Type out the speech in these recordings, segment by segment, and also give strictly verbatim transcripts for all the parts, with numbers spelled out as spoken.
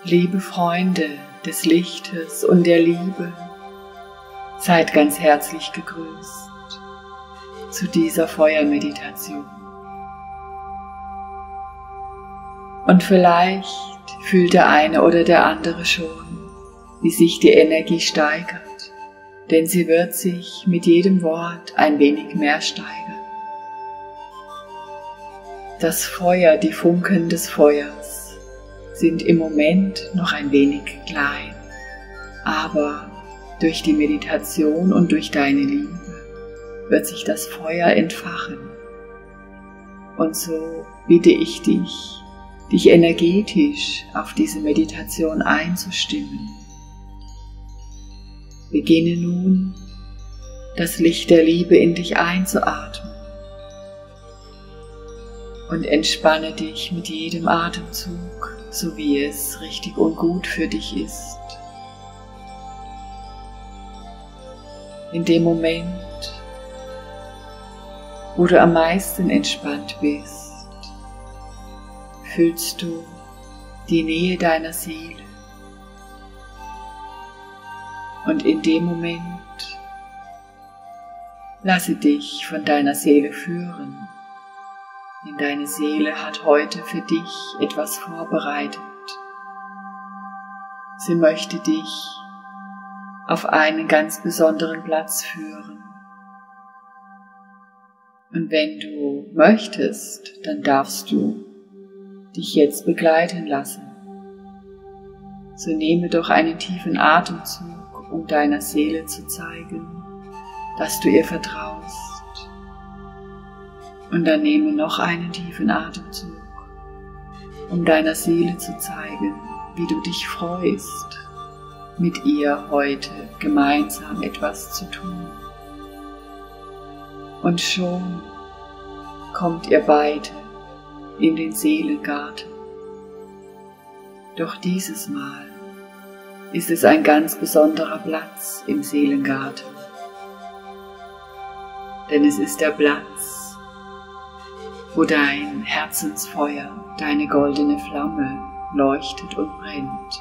Liebe Freunde des Lichtes und der Liebe, seid ganz herzlich gegrüßt zu dieser Feuermeditation. Und vielleicht fühlt der eine oder der andere schon, wie sich die Energie steigert, denn sie wird sich mit jedem Wort ein wenig mehr steigern. Das Feuer, die Funken des Feuers sind im Moment noch ein wenig klein, aber durch die Meditation und durch deine Liebe wird sich das Feuer entfachen. Und so bitte ich dich, dich energetisch auf diese Meditation einzustimmen. Beginne nun, das Licht der Liebe in dich einzuatmen und entspanne dich mit jedem Atemzug, so wie es richtig und gut für dich ist. In dem Moment, wo du am meisten entspannt bist, fühlst du die Nähe deiner Seele. Und in dem Moment lasse dich von deiner Seele führen. Denn deine Seele hat heute für dich etwas vorbereitet. Sie möchte dich auf einen ganz besonderen Platz führen. Und wenn du möchtest, dann darfst du dich jetzt begleiten lassen. So nehme doch einen tiefen Atemzug, um deiner Seele zu zeigen, dass du ihr vertraust. Und dann nehme noch einen tiefen Atemzug, um deiner Seele zu zeigen, wie du dich freust, mit ihr heute gemeinsam etwas zu tun. Und schon kommt ihr beide in den Seelengarten. Doch dieses Mal ist es ein ganz besonderer Platz im Seelengarten. Denn es ist der Platz, wo dein Herzensfeuer, deine goldene Flamme leuchtet und brennt.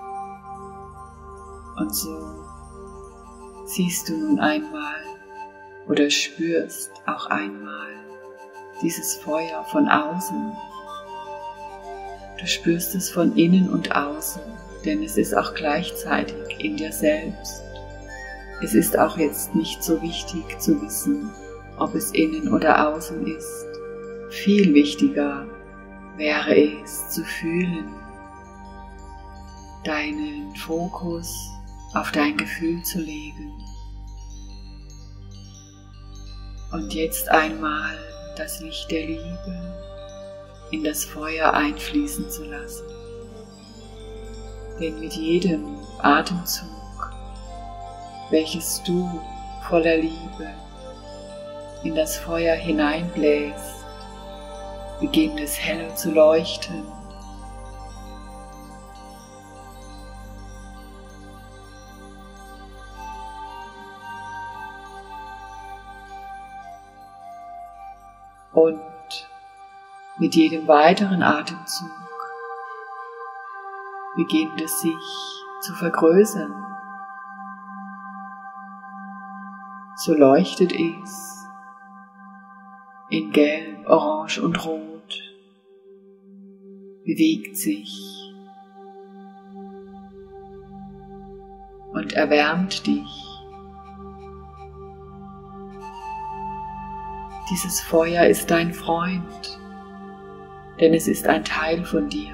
Und so siehst du nun einmal oder spürst auch einmal dieses Feuer von außen. Du spürst es von innen und außen, denn es ist auch gleichzeitig in dir selbst. Es ist auch jetzt nicht so wichtig zu wissen, ob es innen oder außen ist. Viel wichtiger wäre es zu fühlen, deinen Fokus auf dein Gefühl zu legen und jetzt einmal das Licht der Liebe in das Feuer einfließen zu lassen. Denn mit jedem Atemzug, welches du voller Liebe in das Feuer hineinbläst, beginnt es heller zu leuchten. Und mit jedem weiteren Atemzug beginnt es sich zu vergrößern. So leuchtet es in Gelb, Orange und Rot, bewegt sich und erwärmt dich. Dieses Feuer ist dein Freund, denn es ist ein Teil von dir.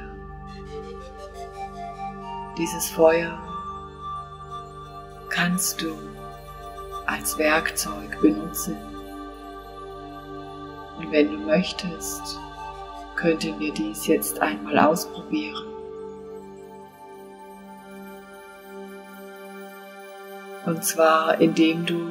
Dieses Feuer kannst du als Werkzeug benutzen. Und wenn du möchtest, könnten wir dies jetzt einmal ausprobieren. Und zwar indem du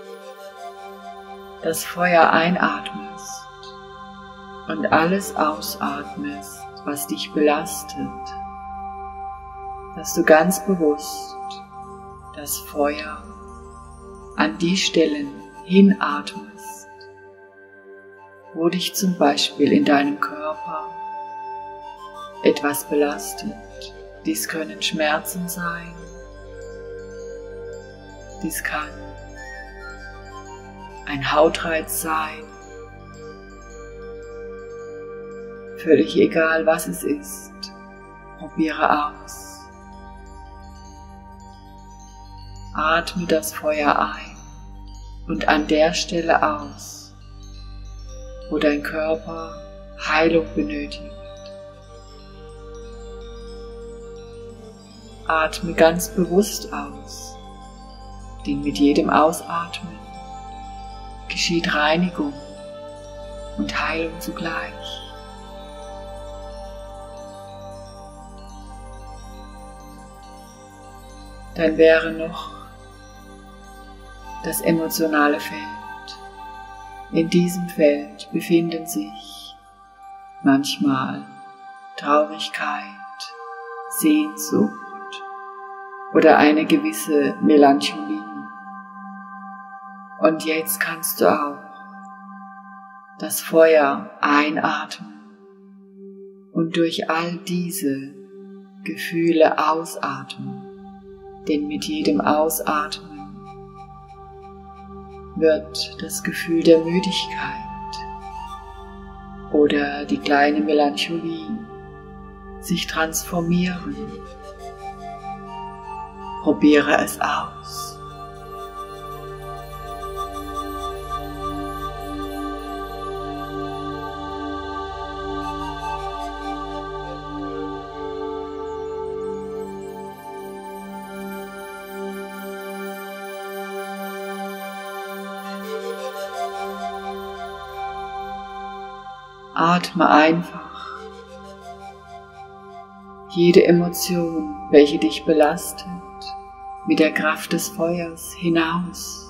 das Feuer einatmest und alles ausatmest, was dich belastet, dass du ganz bewusst das Feuer an die Stellen hinatmest, wo dich zum Beispiel in deinem Körper etwas belastet, Dies können Schmerzen sein. Dies kann ein Hautreiz sein. Völlig egal, was es ist, probiere aus. Atme das Feuer ein und an der Stelle aus, wo dein Körper Heilung benötigt. Atme ganz bewusst aus, denn mit jedem Ausatmen geschieht Reinigung und Heilung zugleich. Dann wäre noch das emotionale Feld. In diesem Feld befinden sich manchmal Traurigkeit, Sehnsucht oder eine gewisse Melancholie. Und jetzt kannst du auch das Feuer einatmen und durch all diese Gefühle ausatmen. Denn mit jedem Ausatmen wird das Gefühl der Müdigkeit oder die kleine Melancholie sich transformieren. Probiere es aus. Atme einfach jede Emotion, welche dich belastet, mit der Kraft des Feuers hinaus.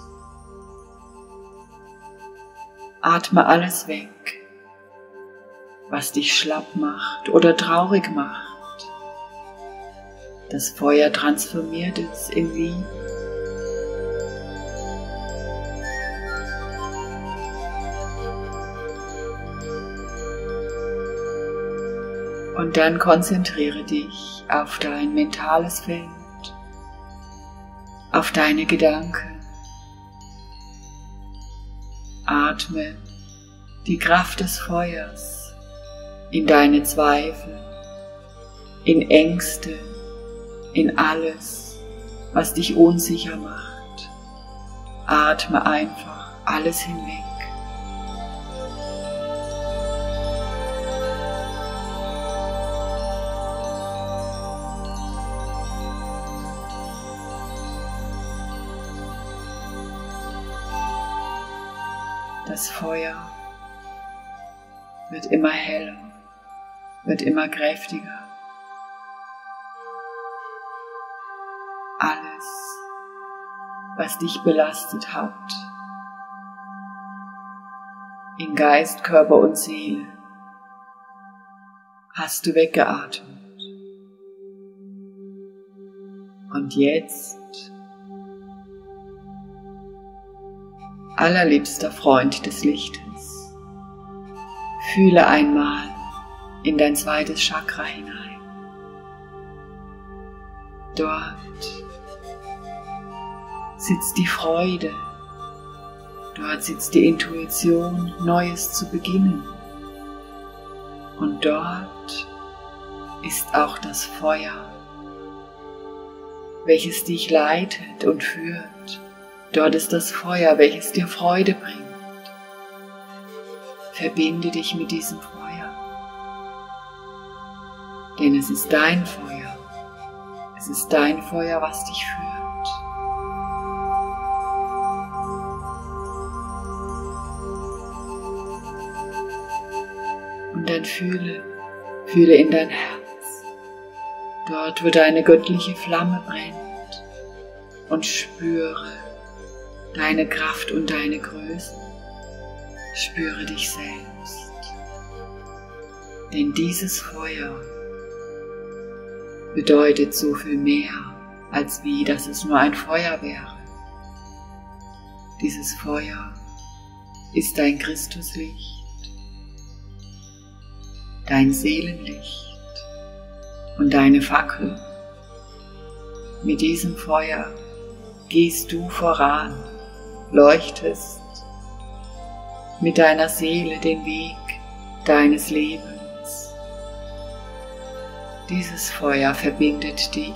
Atme alles weg, was dich schlapp macht oder traurig macht. Das Feuer transformiert es in Liebe. Und dann konzentriere dich auf dein mentales Feld, auf deine Gedanken. Atme die Kraft des Feuers in deine Zweifel, in Ängste, in alles, was dich unsicher macht. Atme einfach alles hinweg. Das Feuer wird immer heller, wird immer kräftiger. Alles, was dich belastet hat, in Geist, Körper und Seele, hast du weggeatmet. Und jetzt, allerliebster Freund des Lichtes, fühle einmal in dein zweites Chakra hinein. Dort sitzt die Freude, dort sitzt die Intuition, Neues zu beginnen. Und dort ist auch das Feuer, welches dich leitet und führt. Dort ist das Feuer, welches dir Freude bringt. Verbinde dich mit diesem Feuer, denn es ist dein Feuer. Es ist dein Feuer, was dich führt. Und dann fühle, fühle in dein Herz, dort wo deine göttliche Flamme brennt, und spüre deine Kraft und deine Größe. Spüre dich selbst. Denn dieses Feuer bedeutet so viel mehr, als wie, dass es nur ein Feuer wäre. Dieses Feuer ist dein Christuslicht, dein Seelenlicht, und deine Fackel. Mit diesem Feuer gehst du voran, leuchtest mit deiner Seele den Weg deines Lebens. Dieses Feuer verbindet dich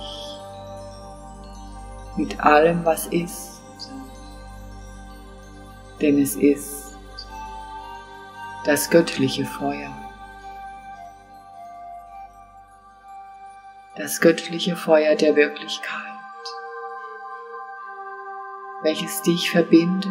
mit allem, was ist, denn es ist das göttliche Feuer. Das göttliche Feuer der Wirklichkeit, welches dich verbindet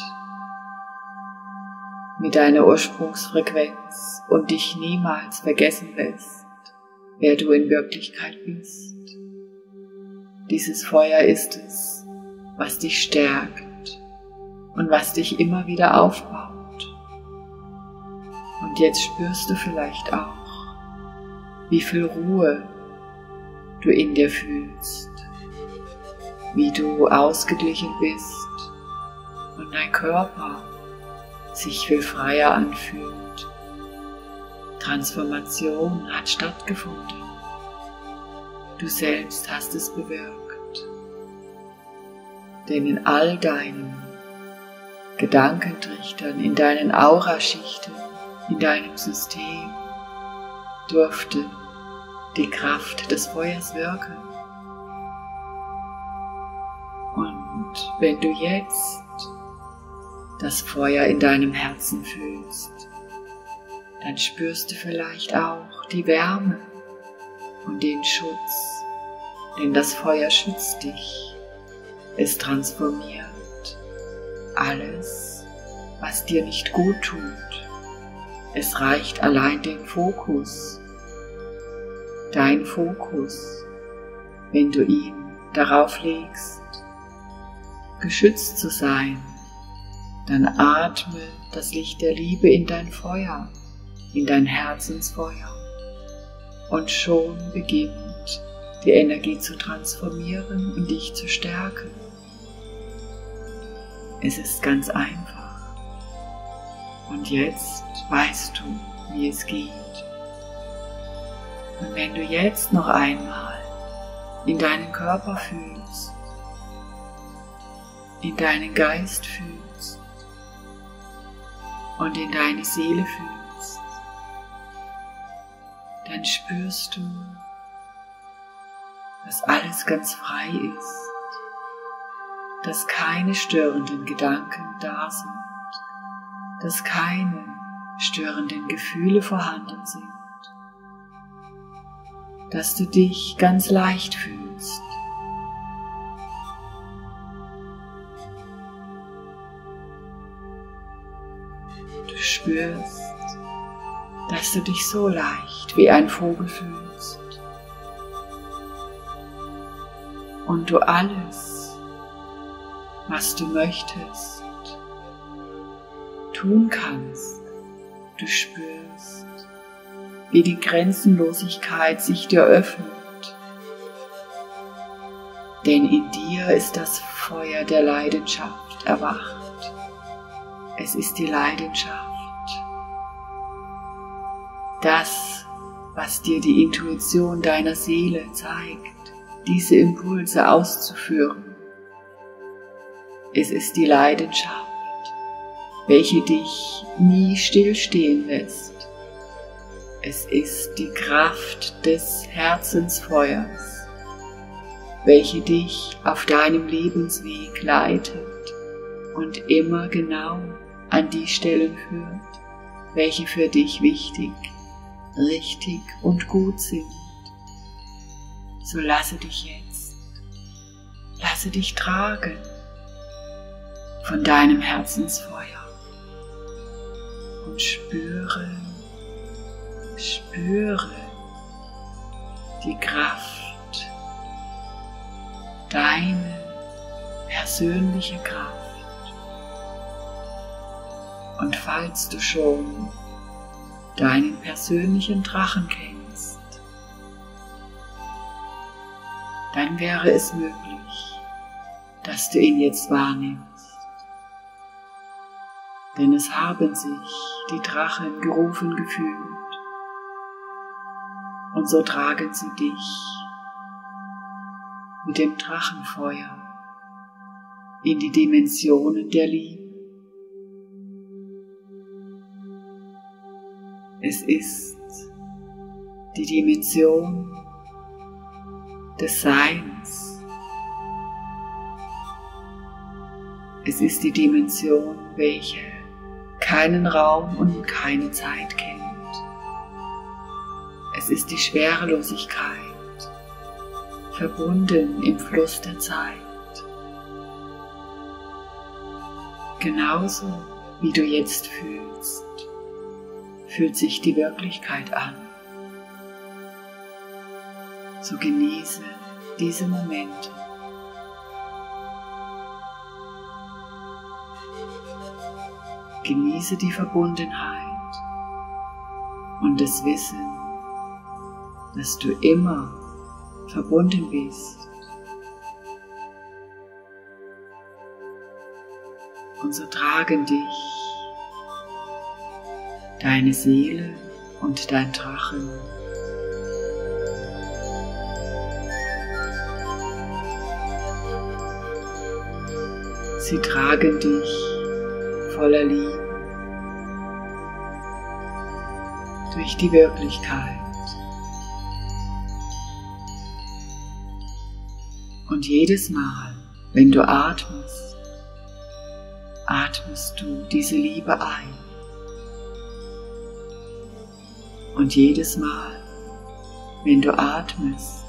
mit deiner Ursprungsfrequenz und dich niemals vergessen lässt, wer du in Wirklichkeit bist. Dieses Feuer ist es, was dich stärkt und was dich immer wieder aufbaut. Und jetzt spürst du vielleicht auch, wie viel Ruhe du in dir fühlst, wie du ausgeglichen bist und dein Körper sich viel freier anfühlt. Transformation hat stattgefunden. Du selbst hast es bewirkt. Denn in all deinen Gedankentrichtern, in deinen Auraschichten, in deinem System durfte die Kraft des Feuers wirken. Und wenn du jetzt das Feuer in deinem Herzen fühlst, dann spürst du vielleicht auch die Wärme und den Schutz, denn das Feuer schützt dich. Es transformiert alles, was dir nicht gut tut. Es reicht allein den Fokus, dein Fokus, wenn du ihn darauf legst, geschützt zu sein, dann atme das Licht der Liebe in dein Feuer, in dein Herzensfeuer und schon beginnt die Energie zu transformieren und dich zu stärken. Es ist ganz einfach und jetzt weißt du, wie es geht. Und wenn du jetzt noch einmal in deinen Körper fühlst, in deinen Geist fühlst und in deine Seele fühlst, dann spürst du, dass alles ganz frei ist, dass keine störenden Gedanken da sind, dass keine störenden Gefühle vorhanden sind, dass du dich ganz leicht fühlst. Du spürst, dass du dich so leicht wie ein Vogel fühlst und du alles, was du möchtest, tun kannst. Du spürst, wie die Grenzenlosigkeit sich dir öffnet, denn in dir ist das Feuer der Leidenschaft erwacht. Es ist die Leidenschaft, das, was dir die Intuition deiner Seele zeigt, diese Impulse auszuführen. Es ist die Leidenschaft, welche dich nie stillstehen lässt. Es ist die Kraft des Herzensfeuers, welche dich auf deinem Lebensweg leitet und immer genau an die Stellen führt, welche für dich wichtig, richtig und gut sind. So lasse dich jetzt, lasse dich tragen von deinem Herzensfeuer und spüre, spüre die Kraft, deine persönliche Kraft. Und falls du schon deinen persönlichen Drachen kennst, dann wäre es möglich, dass du ihn jetzt wahrnimmst. Denn es haben sich die Drachen gerufen gefühlt Und so tragen sie dich mit dem Drachenfeuer in die Dimensionen der Liebe. Es ist die Dimension des Seins. Es ist die Dimension, welche keinen Raum und keine Zeit kennt. Es ist die Schwerelosigkeit, verbunden im Fluss der Zeit. Genauso wie du jetzt fühlst, fühlt sich die Wirklichkeit an. So genieße diese Momente. Genieße die Verbundenheit und das Wissen, dass du immer verbunden bist. Und so tragen dich deine Seele und dein Drachen Sie tragen dich voller Liebe durch die Wirklichkeit. Und jedes Mal, wenn du atmest, atmest du diese Liebe ein. Und jedes Mal, wenn du atmest,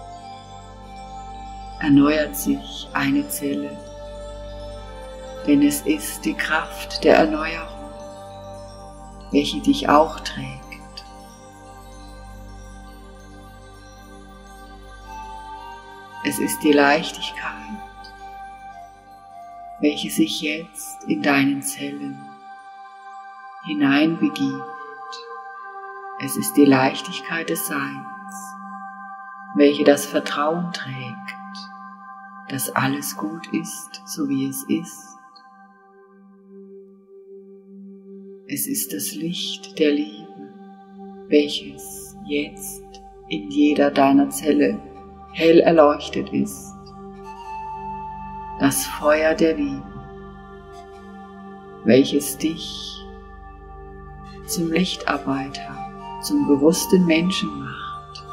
erneuert sich eine Zelle, denn es ist die Kraft der Erneuerung, welche dich auch trägt. Es ist die Leichtigkeit, welche sich jetzt in deinen Zellen hineinbegibt. Es ist die Leichtigkeit des Seins, welche das Vertrauen trägt, dass alles gut ist, so wie es ist. Es ist das Licht der Liebe, welches jetzt in jeder deiner Zelle hell erleuchtet ist. Das Feuer der Liebe, welches dich zum Lichtarbeiter, zum bewussten Menschen macht.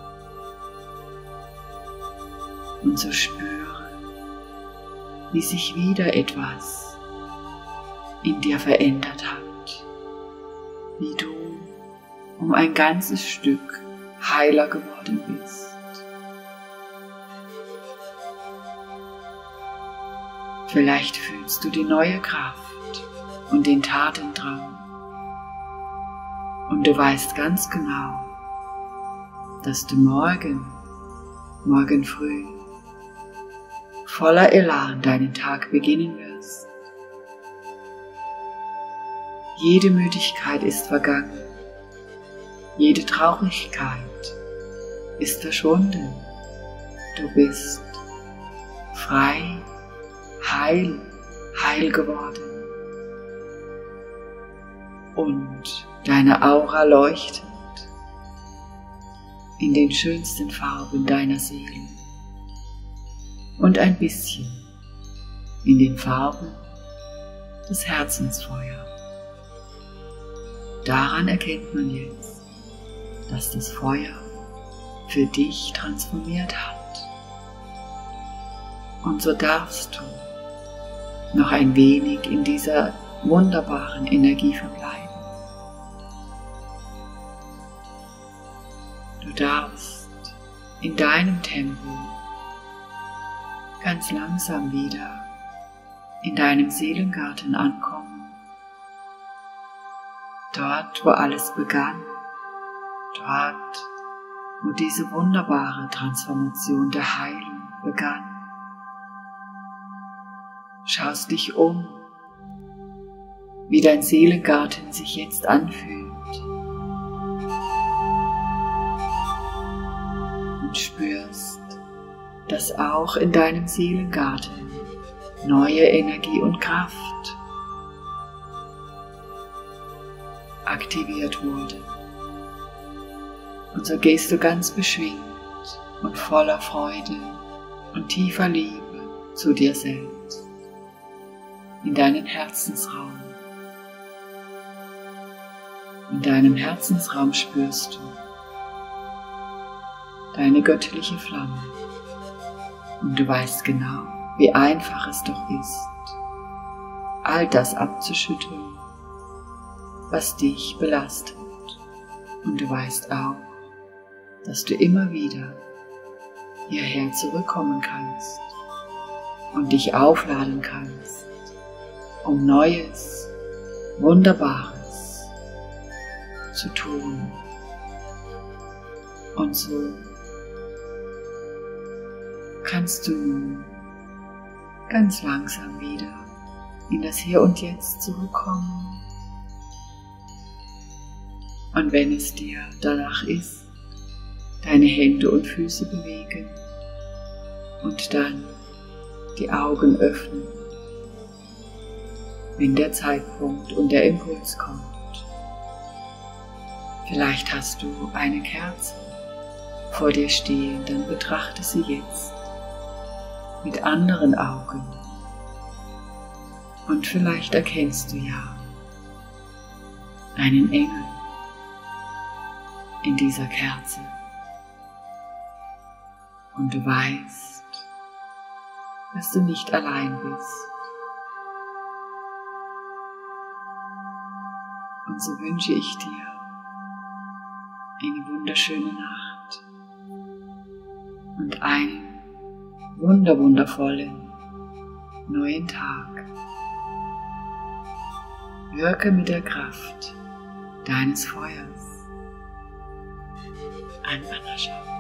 Und so spüre, wie sich wieder etwas in dir verändert hat, wie du um ein ganzes Stück heiler geworden bist. Vielleicht fühlst du die neue Kraft und den Tatendrang und du weißt ganz genau, dass du morgen, morgen früh voller Elan deinen Tag beginnen wirst. Jede Müdigkeit ist vergangen, jede Traurigkeit ist verschwunden. Du bist frei, heil, heil geworden. Und deine Aura leuchtet in den schönsten Farben deiner Seele und ein bisschen in den Farben des Herzensfeuers. Daran erkennt man jetzt, dass das Feuer für dich transformiert hat. Und so darfst du noch ein wenig in dieser wunderbaren Energie verbleiben. Du darfst in deinem Tempo ganz langsam wieder in deinem Seelengarten ankommen. Dort, wo alles begann, dort, wo diese wunderbare Transformation der Heilung begann. Schaust dich um, wie dein Seelengarten sich jetzt anfühlt und spürst, dass auch in deinem Seelengarten neue Energie und Kraft aktiviert wurde. Und so gehst du ganz beschwingt und voller Freude und tiefer Liebe zu dir selbst, in deinen Herzensraum. In deinem Herzensraum spürst du deine göttliche Flamme und du weißt genau, wie einfach es doch ist, all das abzuschütteln, was dich belastet. Und du weißt auch, dass du immer wieder hierher zurückkommen kannst und dich aufladen kannst, um Neues, Wunderbares zu tun. Und so kannst du ganz langsam wieder in das Hier und Jetzt zurückkommen. Und wenn es dir danach ist, deine Hände und Füße bewegen und dann die Augen öffnen, wenn der Zeitpunkt und der Impuls kommt. Vielleicht hast du eine Kerze vor dir stehen, dann betrachte sie jetzt mit anderen Augen. Und vielleicht erkennst du ja einen Engel in dieser Kerze. Und du weißt, dass du nicht allein bist. Und so wünsche ich dir eine wunderschöne Nacht und einen wunder wundervollen neuen Tag. Wirke mit der Kraft deines Feuers. Ein Anascha.